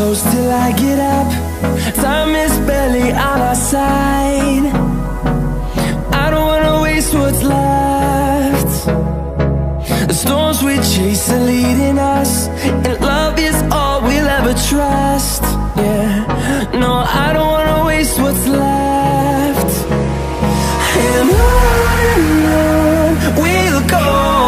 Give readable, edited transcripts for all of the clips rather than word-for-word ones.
close till I get up. Time is barely on our side. I don't wanna waste what's left. The storms we chase are leading us, and love is all we'll ever trust. Yeah, no, I don't wanna waste what's left. And on we'll go,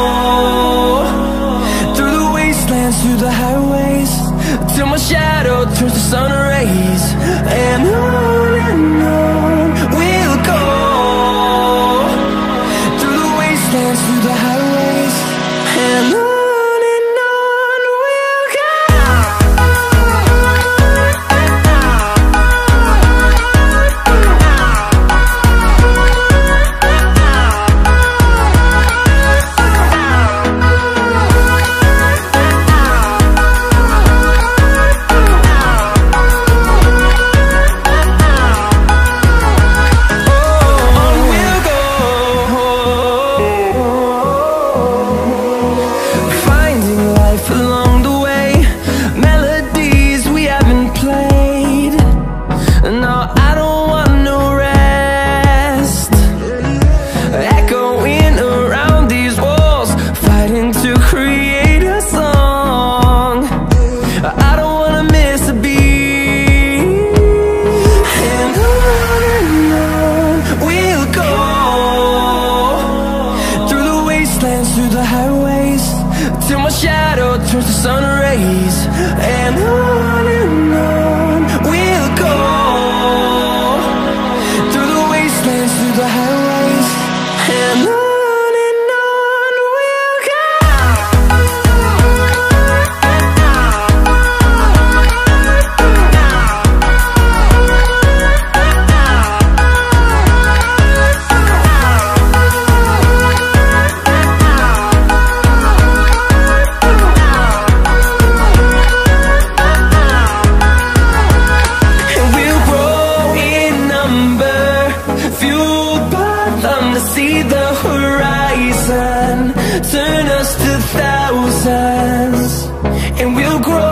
through the wastelands, through the highways, till my shadow turns to sun rays. And on we'll go, through the wastelands, through the highways, and on we'll go. Through the highways, till my shadow turns to sun rays. And on we'll go, through the wastelands, through the highways, and on we'll go. See the horizon turn us to thousands, and we'll grow